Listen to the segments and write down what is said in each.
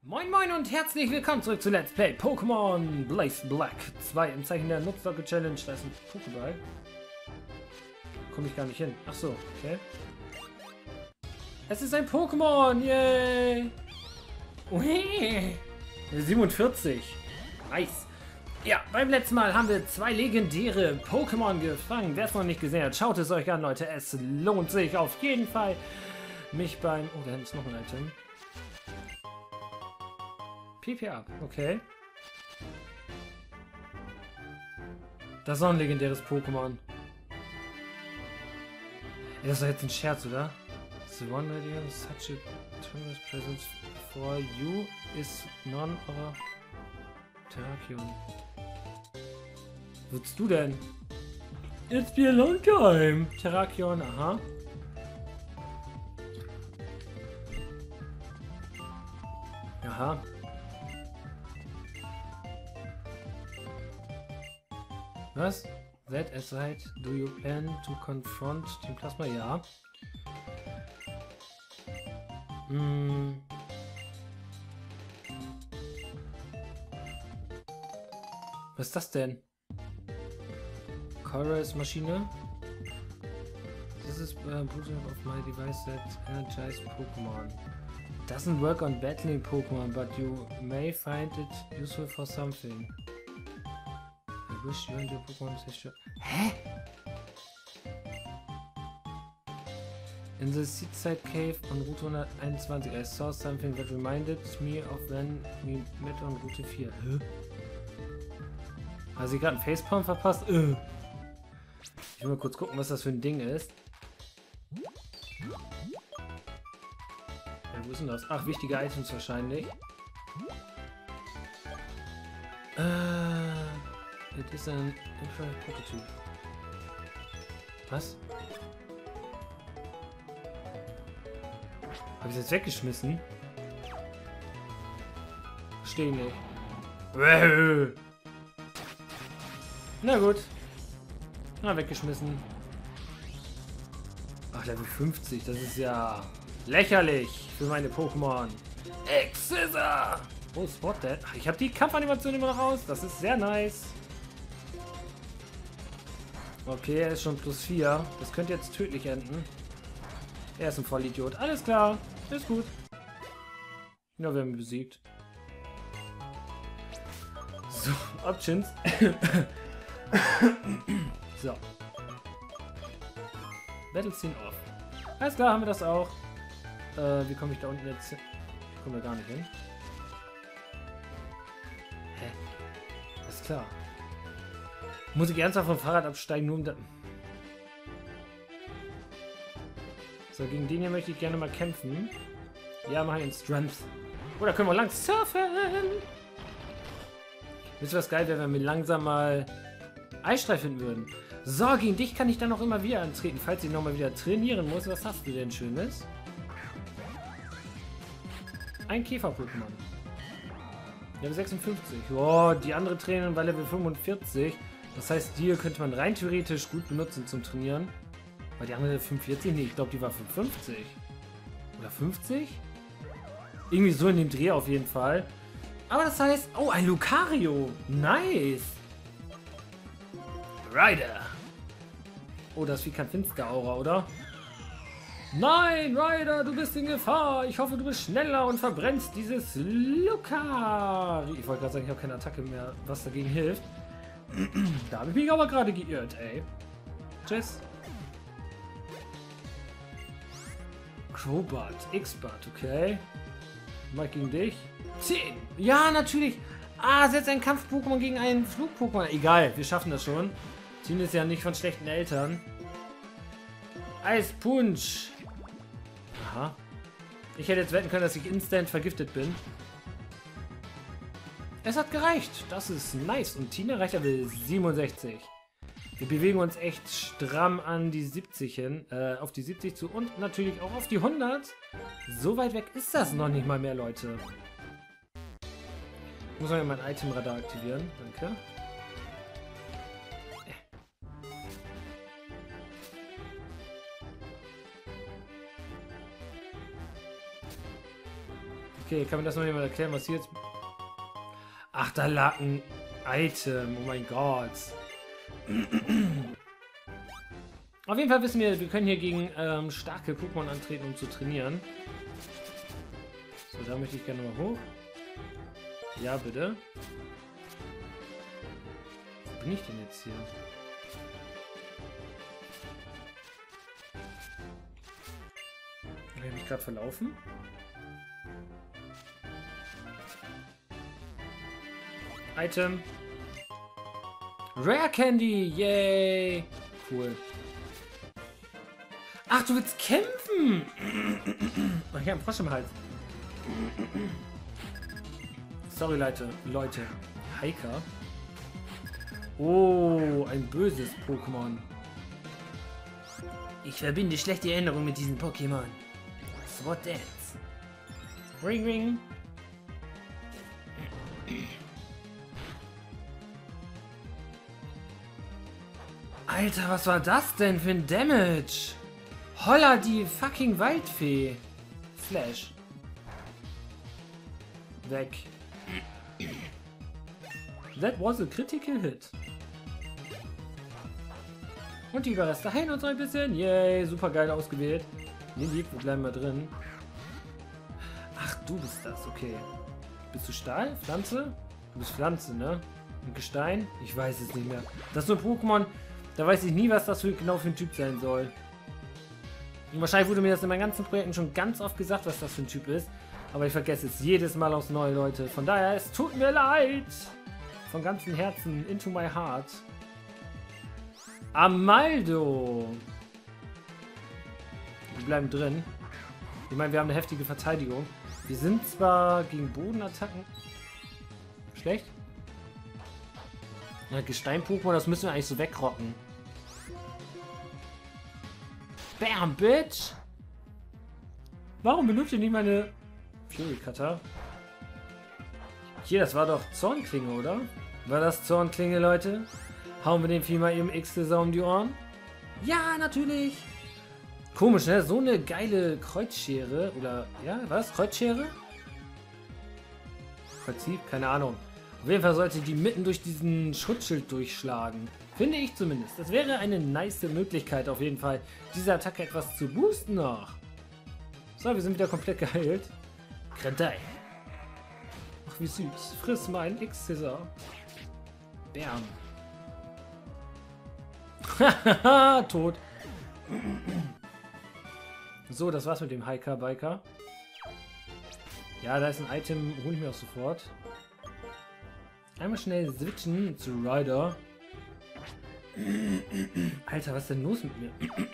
Moin Moin und herzlich willkommen zurück zu Let's Play Pokémon Blaze Black 2 im Zeichen der Nuzlocke Challenge. Da ist ein Pokéball. Komme ich gar nicht hin. Ach so, okay. Es ist ein Pokémon, yay! Ui. 47. Nice. Ja, beim letzten Mal haben wir 2 legendäre Pokémon gefangen. Wer es noch nicht gesehen hat, schaut es euch an, Leute. Es lohnt sich auf jeden Fall, mich beim... Oh, da hinten ist noch ein Item. PPA, okay. Das ist auch ein legendäres Pokémon. Das ist doch jetzt ein Scherz, oder? The one idea such a tremendous presence for you is none other Terrakion. Wo bist du denn? It's been a long time. Terrakion, aha. Aha. Was? That aside, do you plan to confront Team Plasma? Ja. Was ist das denn? Chorus Maschine? This is booting of my device that energizes Pokemon. Doesn't work on battling Pokemon, but you may find it useful for something. I wish you and your Pokemon session. Hä? In the Seedside Cave on Route 121, I saw something that reminded me of when we met on Route 4. Hä? Hat sie gerade einen Facepalm verpasst? Ich will mal kurz gucken, was das für ein Ding ist. Ja, wo ist denn das? Ach, wichtige Items wahrscheinlich. Das ist ein Prototyp. Was? Habe ich jetzt weggeschmissen? Verstehe nicht. Na gut. Na, weggeschmissen. Ach, Level 50. Das ist ja lächerlich für meine Pokémon. Excisor! Oh, Spot Dead. Ach, ich habe die Kampfanimation immer noch aus. Das ist sehr nice. Okay, er ist schon +4. Das könnte jetzt tödlich enden. Er ist ein Vollidiot. Alles klar. Ist gut. Ja, wir haben ihn besiegt. So, Options. So. Battle Scene off. Alles klar, haben wir das auch. Wie komme ich da unten jetzt hin? Ich komme da gar nicht hin. Hä? Ist klar. Muss ich ernsthaft vom Fahrrad absteigen, nur um da... So, gegen den hier möchte ich gerne mal kämpfen. Ja, mach einen Strength. Oder können wir lang surfen? Wisst ihr, was geil wäre, wenn wir langsam mal Eisstreif finden würden? So, gegen dich kann ich dann auch immer wieder antreten, falls ich nochmal wieder trainieren muss. Was hast du denn Schönes? Ein Käfer-Pokémon. Level 56. Oh, die andere Trainerin war Level 45. Das heißt, die könnte man rein theoretisch gut benutzen zum Trainieren. Weil die andere 45? Nee, ich glaube, die war 55. Oder 50? Irgendwie so in dem Dreh auf jeden Fall. Aber das heißt... Oh, ein Lucario. Nice. Ryder. Oh, das Vieh kann Finster-Aura, oder? Nein, Ryder, du bist in Gefahr. Ich hoffe, du bist schneller und verbrennst dieses Lucario. Ich wollte gerade sagen, ich habe keine Attacke mehr, was dagegen hilft. Da habe ich mich aber gerade geirrt, ey. Tschüss. Crobat, X-Bart, okay. Mal gegen dich. 10. Ja, natürlich. Ah, setzt ein Kampf-Pokémon gegen einen Flug-Pokémon. Egal, wir schaffen das schon. Team ist ja nicht von schlechten Eltern. Eispunsch. Aha. Ich hätte jetzt wetten können, dass ich instant vergiftet bin. Es hat gereicht. Das ist nice. Und Tina erreicht Level 67. Wir bewegen uns echt stramm an die 70 hin, auf die 70 zu und natürlich auch auf die 100. So weit weg ist das noch nicht mal mehr, Leute. Ich muss mal mein Itemradar aktivieren. Danke. Okay, kann mir das noch jemand erklären, was hier jetzt... Ach, da lag ein Item. Oh mein Gott. Auf jeden Fall wissen wir können hier gegen starke Pokémon antreten, um zu trainieren. So, da möchte ich gerne mal hoch. Ja, bitte. Wo bin ich denn jetzt hier? Habe ich mich gerade verlaufen? Item. Rare Candy, yay! Cool. Ach, du willst kämpfen! Oh, ich habe einen Frosch im Hals. Sorry, Leute. Hiker. Oh, ein böses Pokémon. Ich verbinde schlechte Erinnerungen mit diesem Pokémon. Sword Dance. Ring, ring. Alter, was war das denn für ein Damage? Holla, die fucking Waldfee. Flash. Weg. That was a critical hit. Und die Überreste heilen uns ein bisschen. Yay, super geil ausgewählt. Nee, wir bleiben mal drin. Ach, du bist das, okay. Bist du Stahl? Pflanze? Du bist Pflanze, ne? Und Gestein? Ich weiß es nicht mehr. Das ist so ein Pokémon, da weiß ich nie, was das genau für ein Typ sein soll. Und wahrscheinlich wurde mir das in meinen ganzen Projekten schon ganz oft gesagt, was das für ein Typ ist. Aber ich vergesse es jedes Mal aufs Neue, Leute. Von daher, es tut mir leid. Von ganzem Herzen, into my heart. Amaldo. Wir bleiben drin. Ich meine, wir haben eine heftige Verteidigung. Wir sind zwar gegen Bodenattacken schlecht. Ja, Gestein-Pokémon, das müssen wir eigentlich so wegrocken. Bam, Bitch! Warum benutzt ihr nicht meine Fury Cutter? Hier, das war doch Zornklinge, oder? War das Zornklinge, Leute? Hauen wir dem Vieh mal eben X-Laser um die Ohren? Ja, natürlich! Komisch, ne? So eine geile Kreuzschere. Oder, ja, was? Kreuzschere? Kreuzhieb? Keine Ahnung. Auf jeden Fall sollte die mitten durch diesen Schutzschild durchschlagen. Finde ich zumindest. Das wäre eine nice Möglichkeit auf jeden Fall, diese Attacke etwas zu boosten noch. So, wir sind wieder komplett geheilt. Kredei. Ach, wie süß. Friss mein X-Scissor. Bam. Hahaha, tot. So, das war's mit dem Hiker-Biker. Ja, da ist ein Item, hole ich mir auch sofort. Einmal schnell switchen zu Ryder. Alter, was ist denn los mit mir?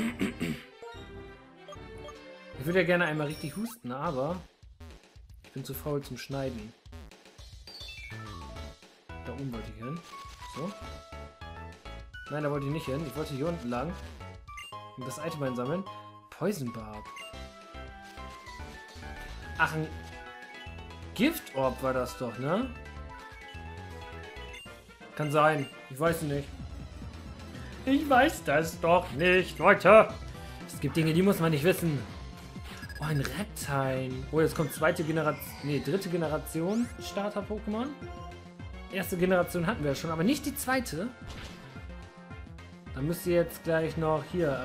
Ich würde ja gerne einmal richtig husten, aber ich bin zu faul zum Schneiden. Da oben wollte ich hin. So. Nein, da wollte ich nicht hin. Ich wollte hier unten lang und das Item einsammeln. Poison Barb. Ach, ein Giftorb war das doch, ne? Kann sein. Ich weiß nicht. Ich weiß das doch nicht, Leute. Es gibt Dinge, die muss man nicht wissen. Oh, ein Reptile. Oh, jetzt kommt zweite Generation. Nee, dritte Generation Starter-Pokémon. Erste Generation hatten wir schon, aber nicht die zweite. Dann müsst ihr jetzt gleich noch hier,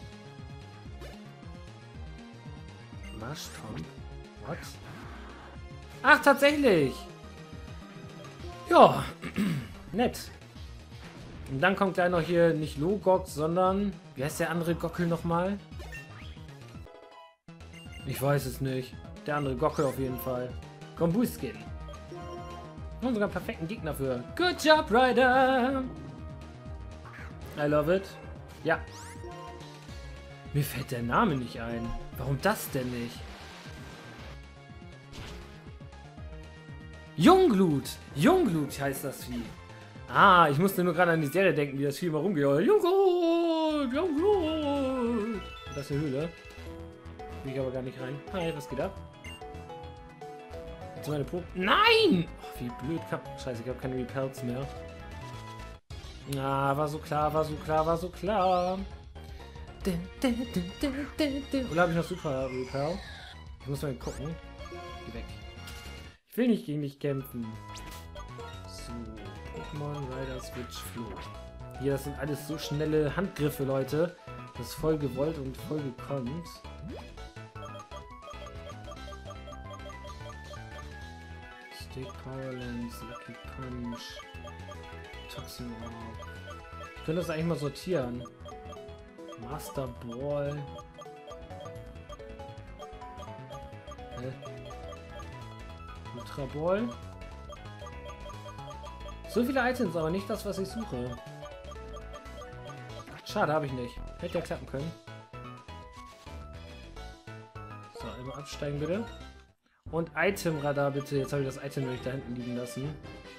Marshtomp. What? Ach, tatsächlich. Ja, nett. Und dann kommt gleich noch hier nicht Logox, sondern... Wie heißt der andere Gockel nochmal? Ich weiß es nicht. Der andere Gockel auf jeden Fall. Gombuskin. Und sogar einen perfekten Gegner für. Good job, Ryder! I love it. Ja. Mir fällt der Name nicht ein. Warum das denn nicht? Jungglut! Jungglut heißt das Vieh. Ah, ich musste nur gerade an die Serie denken, wie das Vieh immer rumgeht. Jungglut! Jungglut! Das ist eine Höhle. Will ich aber gar nicht rein. Hi, was geht ab? Jetzt meine Pro... Nein! Oh, wie blöd. Scheiße, ich habe keine Repels mehr. Ah, war so klar, war so klar, war so klar. Oder habe ich noch Super Repel? Ich muss mal gucken. Geh weg. Ich will nicht gegen dich kämpfen. So, Pokémon Rider Switch Flo. Hier, das sind alles so schnelle Handgriffe, Leute. Das ist voll gewollt und voll gekonnt. Stick, Power Lens, Lucky Punch, Toxin Orb. Ich könnte das eigentlich mal sortieren. Master Ball. Ultra Ball. So viele Items, aber nicht das, was ich suche. Schade, habe ich nicht. Hätte ja klappen können. So, einmal absteigen bitte. Und Itemradar bitte. Jetzt habe ich das Item nämlich da hinten liegen lassen.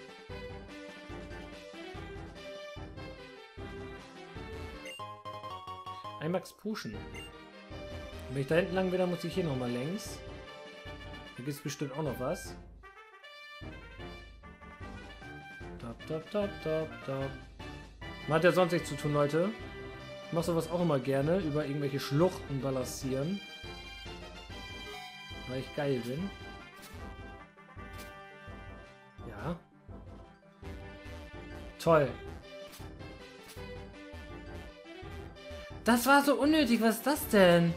IMAX pushen. Wenn ich da hinten lang will, dann muss ich hier nochmal längs. Hier gibt es bestimmt auch noch was. Man hat ja sonst nichts zu tun, Leute. Ich mache sowas auch immer gerne. Über irgendwelche Schluchten balancieren. Weil ich geil bin. Ja. Toll. Das war so unnötig. Was ist das denn?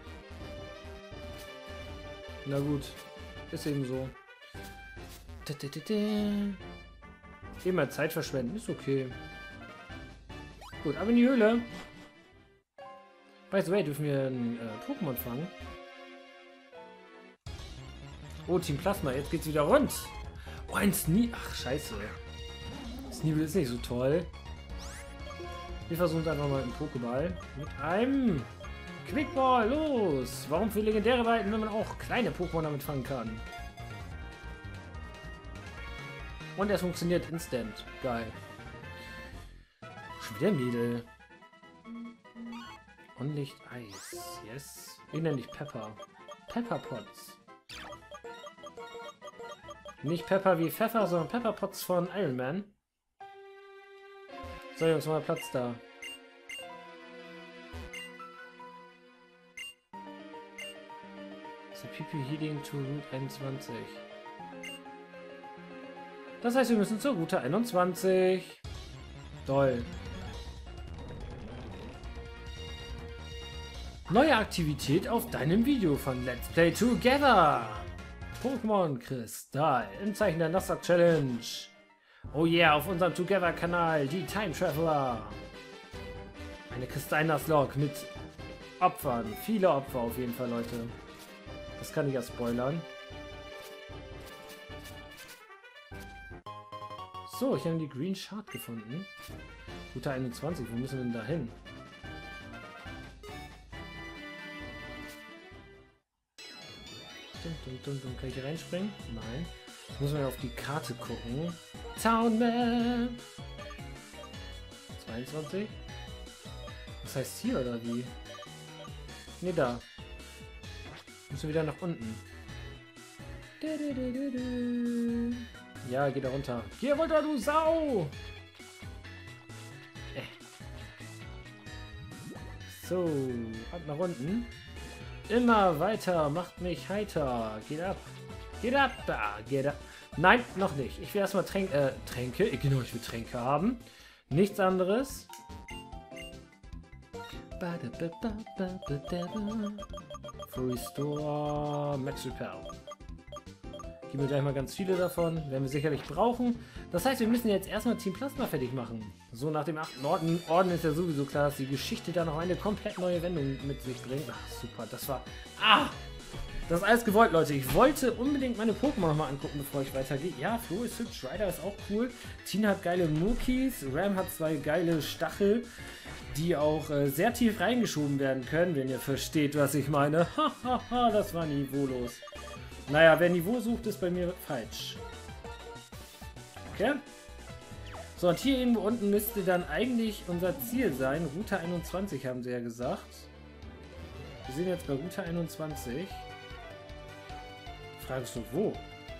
Na gut. Ist eben so. Immer Zeit verschwenden. Ist okay. Gut, ab in die Höhle. By the way, dürfen wir ein Pokémon fangen? Oh, Team Plasma. Jetzt geht's wieder rund. Oh, ein Sneebel. Ach, scheiße. Sneebel ist nicht so toll. Wir versuchen es einfach mal im Pokéball. Mit einem Quickball. Los! Warum für legendäre Weiten, wenn man auch kleine Pokémon damit fangen kann? Und es funktioniert instant. Geil. Schon wieder Mädel. Unlicht Eis. Yes. Ich nenne dich Pepper. Pepper Potts. Nicht Pepper wie Pfeffer, sondern Pepper Potts von Iron Man. So, Jungs, mal Platz da. So, PP Healing to Route 21. Das heißt, wir müssen zur Route 21. Toll. Neue Aktivität auf deinem Video von Let's Play Together. Pokémon Kristall im Zeichen der Nuzlocke Challenge. Oh yeah, auf unserem Together-Kanal, die Time Traveler. Eine Kristall-Nuzlocke mit Opfern. Viele Opfer auf jeden Fall, Leute. Das kann ich ja spoilern. So, ich habe die Green Shard gefunden. Route 21, wo müssen wir denn da hin? Kann ich hier reinspringen? Nein. Muss man ja auf die Karte gucken. Town Map! 22? Was heißt hier oder wie? Ne, da. Müssen wir wieder nach unten. Ja, geht da runter. Geh runter, du Sau! So, ab nach unten. Immer weiter, macht mich heiter. Geht ab. Geht ab. Geht ab. Nein, noch nicht. Ich will erstmal Tränke. Genau, ich will Tränke haben. Nichts anderes. For Restore Max Repair. Geben wir gleich mal ganz viele davon. Werden wir sicherlich brauchen. Das heißt, wir müssen jetzt erstmal Team Plasma fertig machen. So, nach dem 8. Orden ist ja sowieso klar, dass die Geschichte da noch eine komplett neue Wendung mit sich bringt. Ach, super. Das war... Das ist alles gewollt, Leute. Ich wollte unbedingt meine Pokémon nochmal angucken, bevor ich weitergehe. Ja, Flo ist hübsch. Ryder ist auch cool. Tina hat geile Mukis. Ram hat 2 geile Stachel, die auch sehr tief reingeschoben werden können, wenn ihr versteht, was ich meine. Hahaha, das war niveaulos. Naja, wer Niveau sucht, ist bei mir falsch. Okay. So, und hier irgendwo unten müsste dann eigentlich unser Ziel sein. Route 21 haben sie ja gesagt. Wir sind jetzt bei Route 21. Fragst du, wo?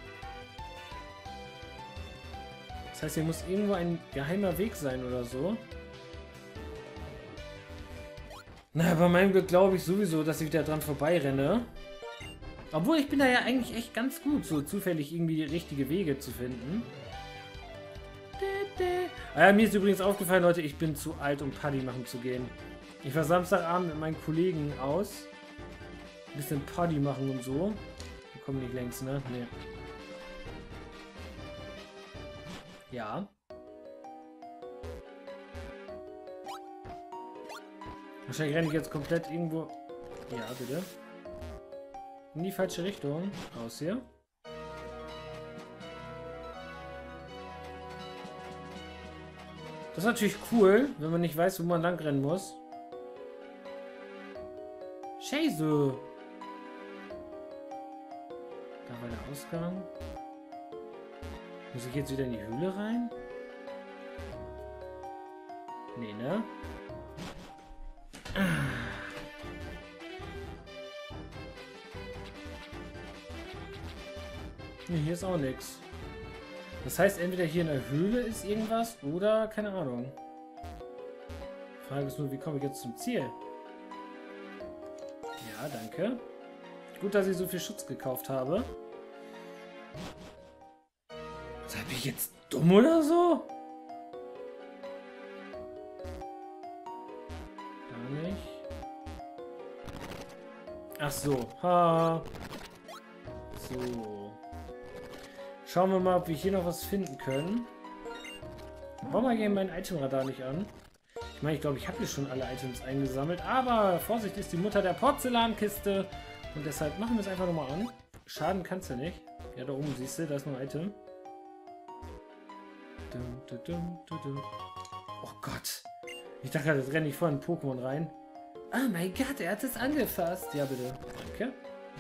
Das heißt, hier muss irgendwo ein geheimer Weg sein oder so. Na, bei meinem Glück glaube ich sowieso, dass ich wieder dran vorbeirenne. Obwohl, ich bin da ja eigentlich echt ganz gut, so zufällig irgendwie die richtige Wege zu finden. Ah ja, mir ist übrigens aufgefallen, Leute, ich bin zu alt, um Party machen zu gehen. Ich war Samstagabend mit meinen Kollegen aus. Ein bisschen Party machen und so. Wir kommen nicht längst, ne? Nee. Ja. Wahrscheinlich renne ich jetzt komplett irgendwo... Ja, bitte. In die falsche Richtung. Raus hier. Das ist natürlich cool, wenn man nicht weiß, wo man lang rennen muss. Scheiße. Da war der Ausgang. Muss ich jetzt wieder in die Höhle rein? Nee, ne? Nee, hier ist auch nichts. Das heißt, entweder hier in der Höhle ist irgendwas oder keine Ahnung. Die Frage ist nur, wie komme ich jetzt zum Ziel? Ja, danke. Gut, dass ich so viel Schutz gekauft habe. Seid ich jetzt dumm oder so? Gar nicht. Ach so. Ha. So. Schauen wir mal, ob wir hier noch was finden können. Warum mal hier mein Itemradar nicht an? Ich meine, ich glaube, ich habe hier schon alle Items eingesammelt. Aber Vorsicht, ist die Mutter der Porzellankiste. Und deshalb machen wir es einfach nochmal an. Schaden kannst du nicht. Ja, da oben siehst du, da ist noch ein Item. Oh Gott. Ich dachte, das renne ich vor ein Pokémon rein. Oh mein Gott, er hat es angefasst. Ja, bitte. Danke.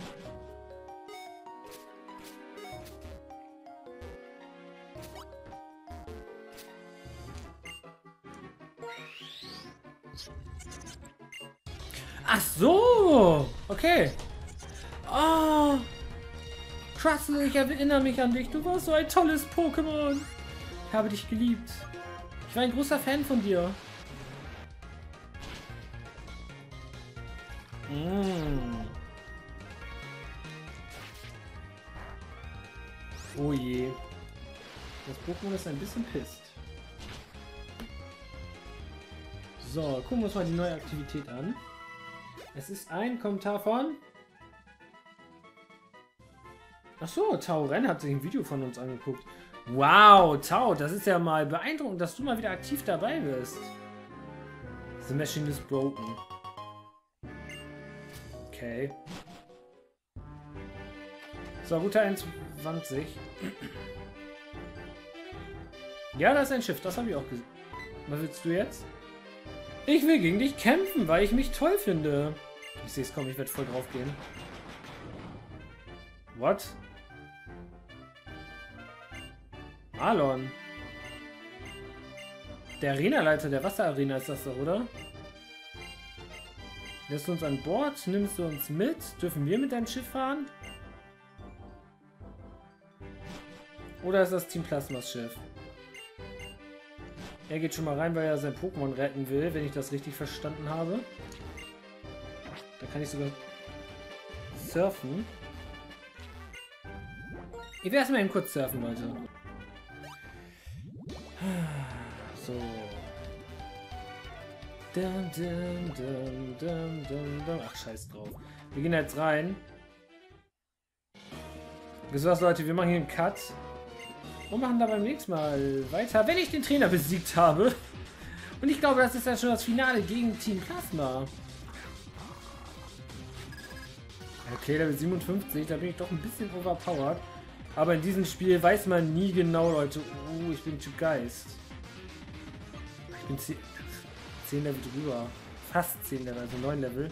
Ach so! Okay. Oh! Crustle, ich erinnere mich an dich. Du warst so ein tolles Pokémon. Ich habe dich geliebt. Ich war ein großer Fan von dir. Oh je. Das Pokémon ist ein bisschen pisst. So, gucken wir uns mal die neue Aktivität an. Es ist ein Kommentar von... Achso, Tao Ren hat sich ein Video von uns angeguckt. Wow, Tao, das ist ja mal beeindruckend, dass du mal wieder aktiv dabei bist. The machine is broken. Okay. So, Route 21. Ja, da ist ein Schiff, das habe ich auch gesehen. Was willst du jetzt? Ich will gegen dich kämpfen, weil ich mich toll finde. Ich sehe es, komm, ich werde voll drauf gehen. What? Marlon. Der Arenaleiter der Wasserarena ist das doch, oder? Lässt du uns an Bord? Nimmst du uns mit? Dürfen wir mit deinem Schiff fahren? Oder ist das Team Plasmas Schiff? Er geht schon mal rein, weil er sein Pokémon retten will, wenn ich das richtig verstanden habe. Da kann ich sogar surfen. Ich werde erstmal eben kurz surfen, Leute. So. Ach, scheiß drauf. Wir gehen jetzt rein. Wisst ihr was, Leute? Wir machen hier einen Cut. Und machen da beim nächsten Mal weiter, wenn ich den Trainer besiegt habe. Und ich glaube, das ist ja schon das Finale gegen Team Plasma. Okay, Level 57, da bin ich doch ein bisschen overpowered. Aber in diesem Spiel weiß man nie genau, Leute. Ich bin Typ Geist. Ich bin 10 Level drüber. Fast 10 Level, also 9 Level.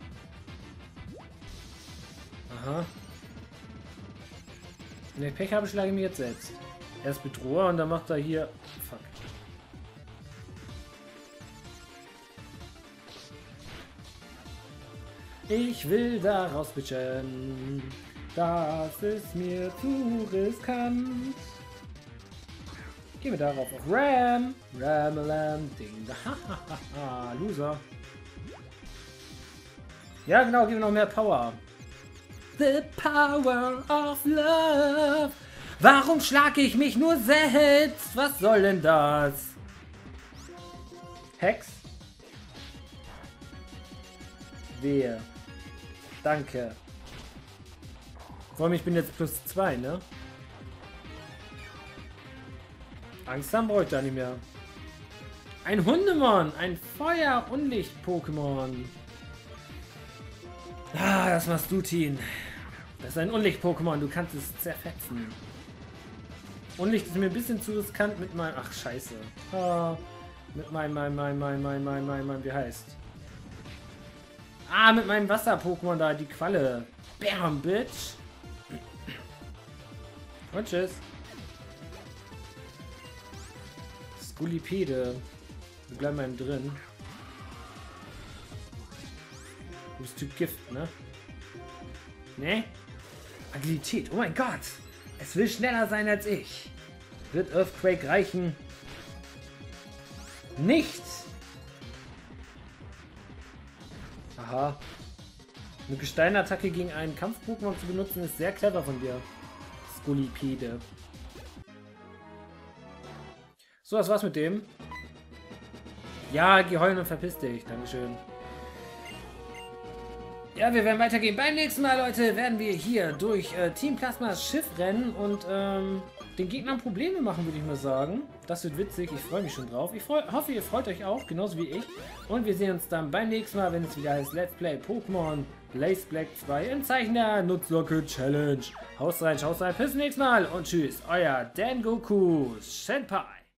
Aha. Wenn ich Pech habe, schlage ich mich jetzt selbst. Erst Bedroher und dann macht er hier... Fuck. Ich will da rausbitchen. Das ist mir zu riskant. Gehen wir darauf auf Ram. Ramalam, Ding. Hahaha, Loser. Ja, genau, geben wir noch mehr Power. the power of love. Warum schlage ich mich nur selbst? Was soll denn das? Hex? Wehe. Danke. Vor allem, ich bin jetzt +2, ne? Angst haben brauche ich da nicht mehr. Ein Hundemon, ein Feuer-Unlicht-Pokémon. Ah, das machst du, Teen. Das ist ein Unlicht-Pokémon, du kannst es zerfetzen. Unlicht ist mir ein bisschen zu riskant mit meinem... Ach, scheiße. Ah, mit meinem, wie heißt? Ah, mit meinem Wasser-Pokémon da, die Qualle. Bam, Bitch. Und tschüss. Skulipede. Wir bleiben mal drin. Du bist Typ Gift, ne? Ne? Agilität. Oh mein Gott. Es will schneller sein als ich. Wird Earthquake reichen? Nicht. Aha. Eine Gesteinattacke gegen einen Kampf-Pokémon zu benutzen ist sehr clever von dir. Skulipede. So, was war's mit dem? Ja, geh heulen und verpiss dich. Dankeschön. Ja, wir werden weitergehen. Beim nächsten Mal, Leute, werden wir hier durch Team Plasmas Schiff rennen und den Gegnern Probleme machen, würde ich mal sagen. Das wird witzig. Ich freue mich schon drauf. Ich hoffe, ihr freut euch auch, genauso wie ich. Und wir sehen uns dann beim nächsten Mal, wenn es wieder heißt Let's Play Pokémon Blaze Black 2 im Zeichen der Nutzlocke Challenge. Haut rein, schaut rein. Bis zum nächsten Mal und tschüss. Euer Dengoku Senpai.